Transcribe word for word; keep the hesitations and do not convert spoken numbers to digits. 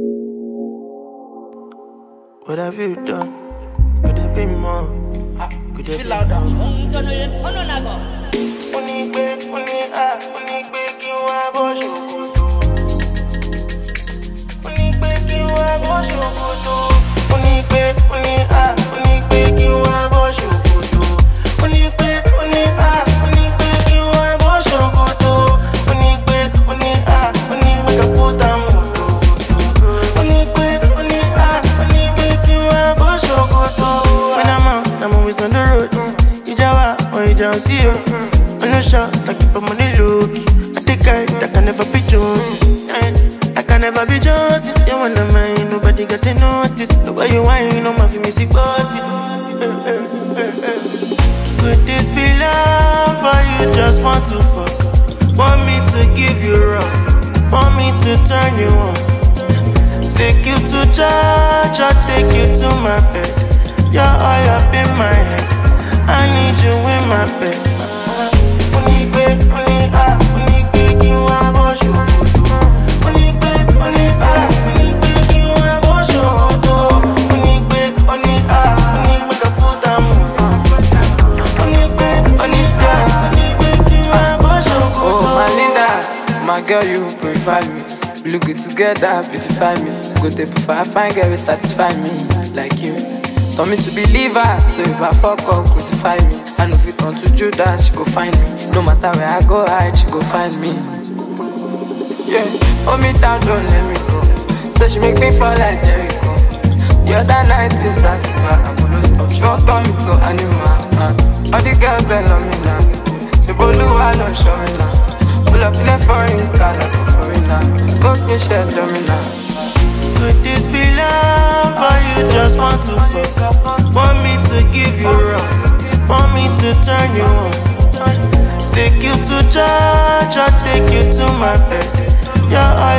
What have you done? Could there be more? Could there be more? See you. I'm not sure I keep my money low. I think I, I can never be chosen. I can never be chosen. You wanna mind, nobody got to notice. The way you whine, no my music bossy. Could this be love or you just want to fuck? Want me to give you rock? Want me to turn you on? Take you to church or take you to my bed? You're all up in my head. I need you in my bed. Only bed, only ah, only bed, you are boss. Only bed, only ah, only bed, you are boss. Only bed, only ah, only make a put down. Only bed, only ah, only bed, you are boss. Oh my Linda, my girl, you purify me. We look good together, beautify me. Go there before I find girl, satisfy me like you. Told me to believe her, so if I fuck up, crucify me. I know if it turn to Judas, she go find me. No matter where I go hide, she go find me. Yeah, hold me down, don't let me go. So she make me fall like Jericho. The other night is a silver, I follow stop. She won't turn me to animal. uh. All the girls been on me now. She blue, I don't show me now. Pull up in a foreign car, like a foreigner. Go me share, show me now. Could this be love or you just want to fuck? Want me to give you rock? Want me to turn you on? Take you to church or take you to my bed? You're all